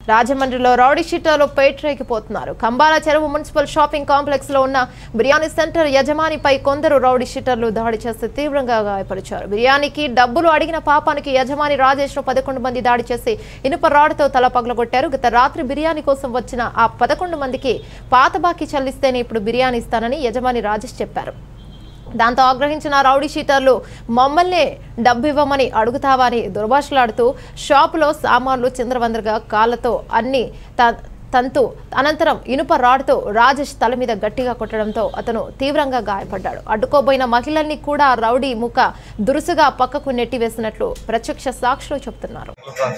రాజమండ్రిలో రౌడీ షీటర్లు పేట్రేకిపోతున్నారు. కంబాల చెరువు municipal shopping complex లో ఉన్న బిర్యానీ సెంటర్ యజమానిపై కొందరు రౌడీ షీటర్లు దాడి చేసి తీవ్రంగా గాయపరిచారు. బిర్యానీకి డబ్బులు అడిగిన పాపానికి యజమాని రాజేష్ ను 11 మంది దాడి చేసి ఇనుప రాడ్తో తల పగలగొట్టారు. గత రాత్రి బిర్యానీ కోసం వచ్చిన ఆ 11 మందికి పాత బాకీ చెల్లిస్తేనే ఇప్పుడు బిర్యానీ ఇస్తానని యజమాని రాజేష్ చెప్పారు. దాంతో ఆగ్రహించిన రౌడీ షీటర్లు మమ్మల్ని డబ్బు ఇవ్వమని అడుగుతావా అని దుర్భాషలాడుతూ షాపులో సామాన్లు చిందరవందరగా కాళ్లతో అన్ని తంతు అనంతరం ఇనుప రాడ్తో రాజేష్ తల మీద గట్టిగా కొట్టడంతో అతను తీవ్రంగా గాయపడ్డాడు. అడ్డుకోబోయిన మహిళల్ని కూడా రౌడీ ముఖ దురుసుగా పక్కకు నెట్టివేసినట్లు ప్రత్యక్ష సాక్షులు చెబుతున్నారు.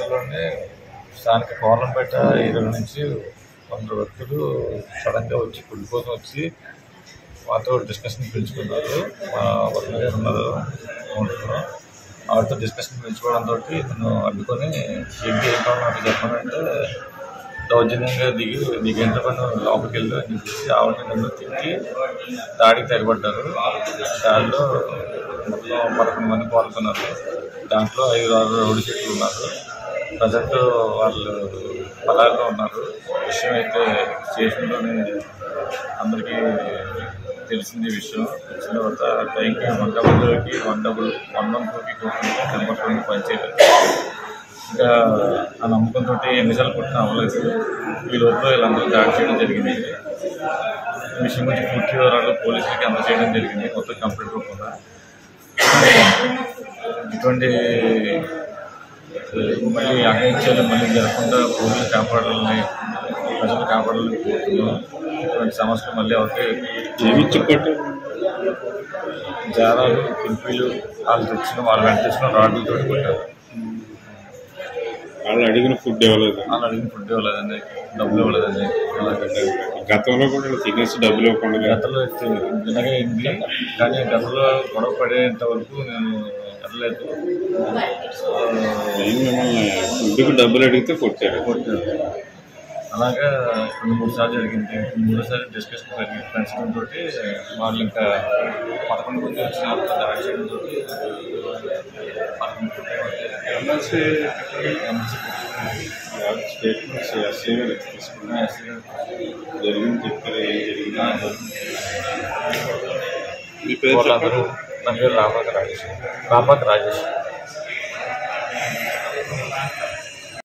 మాతో డిస్కషన్ పిలుచుకున్నారు. మా వర్మ గారు ఉన్నారు ఆవిడతో డిస్కషన్ పిలుచుకోవడంతో నన్ను అడ్డుకొని ఏంటి ఏం కావాలంటే చెప్పానంటే దౌర్జన్యంగా దిగి నీకు ఎంత పని లోపలికి వెళ్ళు అని చెప్పేసి ఆవిడని నన్ను తిట్టి దాడికి తెగబడ్డారు. దాడిలో మొత్తం 11 మంది పాల్గొన్నారు. దాంట్లో 5-6 రౌడీ షీటర్లు ఉన్నారు. ప్రజెంట్ వాళ్ళు పలారులో ఉన్నారు. విషయం అయితే స్టేషన్లోనే అందరికీ తెలిసింది. విషయం తెలిసిన తర్వాత టైంకి 100కి 112కి నెంబర్ పనిచేయలేదు. ఇంకా ఆ నమ్మకంతో ఎన్నిసార్లు కొట్టినా అవ్వలేదు. ఈ లోపల వీళ్ళందరూ దాడి చేయడం జరిగింది. ఈ విషయం గురించి పూర్తి వివరాలు పోలీసులకి అందజేయడం జరిగింది. మొత్తం కంప్లీట్ కూడా ఇటువంటి మళ్ళీ అఘాయిత్యాలు మళ్ళీ జరగకుండా పోలీసులు కాపాడాలని ప్రజలు కాపాడాలని కోరుతున్నాం. ఇటువంటి సమస్యలు మళ్ళీ అవుతాయి. జారాలు పిలిపిలు వాళ్ళు వెంట తెచ్చిన రాడ్లతో కొట్టారు. వాళ్ళు అడిగిన ఫుడ్ ఇవ్వలేదండి, డబ్బులు ఇవ్వలేదండి. గతంలో కూడా తినేసి డబ్బులు ఇవ్వకుండా గతంలో వినగైంది, కానీ గతంలో గొడవ పడేంత వరకు నేను వెళ్ళలేదు. మిమ్మల్ని ఫుడ్కి డబ్బులు అడిగితే కొట్టారు. అలాగా 2-3 సార్లు జరిగింది. 3 సార్లు డిస్కషన్ జరిగింది ఫ్రెండ్స్ తోటి. వాళ్ళు ఇంకా 11 మంది వచ్చిన దాడి చేయడంతో స్టేట్మెంట్స్ ఎస్ఐ గారు తీసుకున్నా. జరిగింది చెప్పారు. ఏం జరిగింది? మీ పేరు? నా పేరు రాపాక రాజేష్.